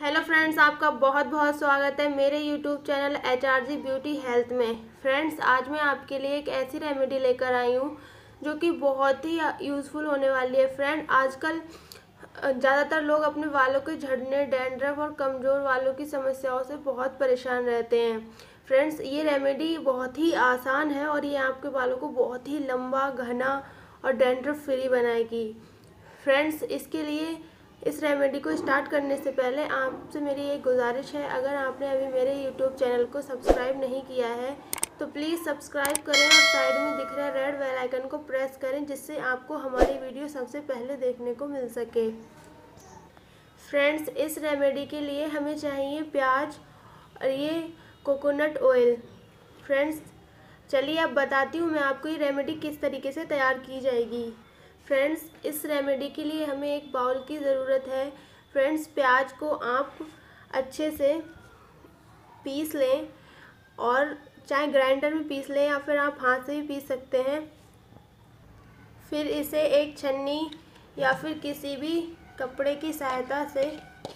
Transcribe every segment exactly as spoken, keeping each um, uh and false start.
Hello friends, आपका बहुत बहुत स्वागत है मेरे YouTube channel H R G beauty health में। फ्रेंड्स, आज मैं आपके लिए एक ऐसी रेमेडी लेकर आई हूँ जो कि बहुत ही यूज़फुल होने वाली है। फ्रेंड, आजकल ज़्यादातर लोग अपने बालों के झड़ने, डैंड्रफ और कमज़ोर बालों की समस्याओं से बहुत परेशान रहते हैं। फ्रेंड्स, ये रेमेडी बहुत ही आसान है और ये आपके बालों को बहुत ही लंबा, घना और डैंड्रफ फ्री बनाएगी। फ्रेंड्स, इसके लिए इस रेमेडी को स्टार्ट करने से पहले आपसे मेरी एक गुजारिश है, अगर आपने अभी मेरे यूट्यूब चैनल को सब्सक्राइब नहीं किया है तो प्लीज़ सब्सक्राइब करें और साइड में दिख रहे रेड बेल आइकन को प्रेस करें, जिससे आपको हमारी वीडियो सबसे पहले देखने को मिल सके। फ्रेंड्स, इस रेमेडी के लिए हमें चाहिए प्याज और ये कोकोनट ऑयल। फ्रेंड्स, चलिए अब बताती हूँ मैं आपको ये रेमेडी किस तरीके से तैयार की जाएगी। फ्रेंड्स, इस रेमेडी के लिए हमें एक बाउल की ज़रूरत है। फ्रेंड्स, प्याज को आप अच्छे से पीस लें, और चाहे ग्राइंडर में पीस लें या फिर आप हाथ से भी पीस सकते हैं। फिर इसे एक छन्नी या फिर किसी भी कपड़े की सहायता से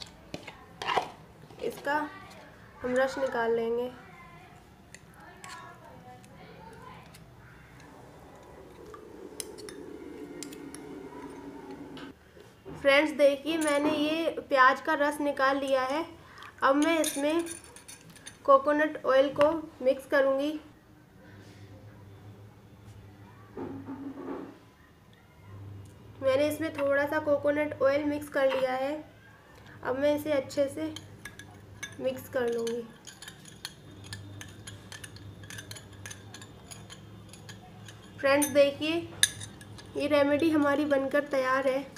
इसका हम रस निकाल लेंगे। फ्रेंड्स, देखिए मैंने ये प्याज का रस निकाल लिया है। अब मैं इसमें कोकोनट ऑयल को मिक्स करूँगी। मैंने इसमें थोड़ा सा कोकोनट ऑयल मिक्स कर लिया है। अब मैं इसे अच्छे से मिक्स कर लूँगी। फ्रेंड्स, देखिए ये रेमेडी हमारी बनकर तैयार है।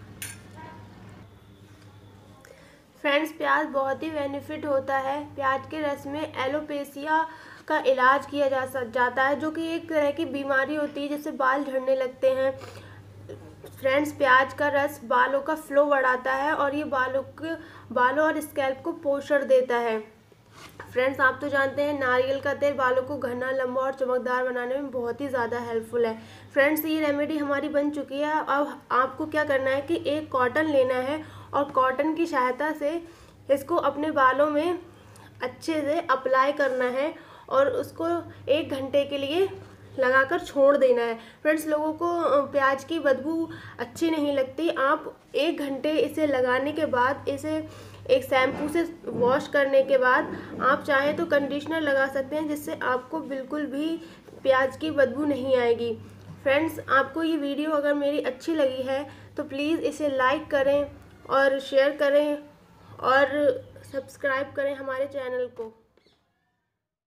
फ्रेंड्स, प्याज बहुत ही बेनिफिट होता है। प्याज के रस में एलोपेशिया का इलाज किया जा जाता है, जो कि एक तरह की बीमारी होती है जिससे बाल झड़ने लगते हैं। फ्रेंड्स, प्याज का रस बालों का फ्लो बढ़ाता है और ये बालों के बालों और स्कैल्प को पोषण देता है। फ्रेंड्स, आप तो जानते हैं नारियल का तेल बालों को घना, लंबा और चमकदार बनाने में बहुत ही ज़्यादा हेल्पफुल है। फ्रेंड्स, ये रेमेडी हमारी बन चुकी है। अब आपको क्या करना है कि एक कॉटन लेना है और कॉटन की सहायता से इसको अपने बालों में अच्छे से अप्लाई करना है और उसको एक घंटे के लिए लगाकर छोड़ देना है। फ्रेंड्स, लोगों को प्याज की बदबू अच्छी नहीं लगती। आप एक घंटे इसे लगाने के बाद इसे एक शैम्पू से वॉश करने के बाद आप चाहें तो कंडीशनर लगा सकते हैं, जिससे आपको बिल्कुल भी प्याज की बदबू नहीं आएगी। फ्रेंड्स, आपको ये वीडियो अगर मेरी अच्छी लगी है तो प्लीज़ इसे लाइक करें और शेयर करें और सब्सक्राइब करें हमारे चैनल को।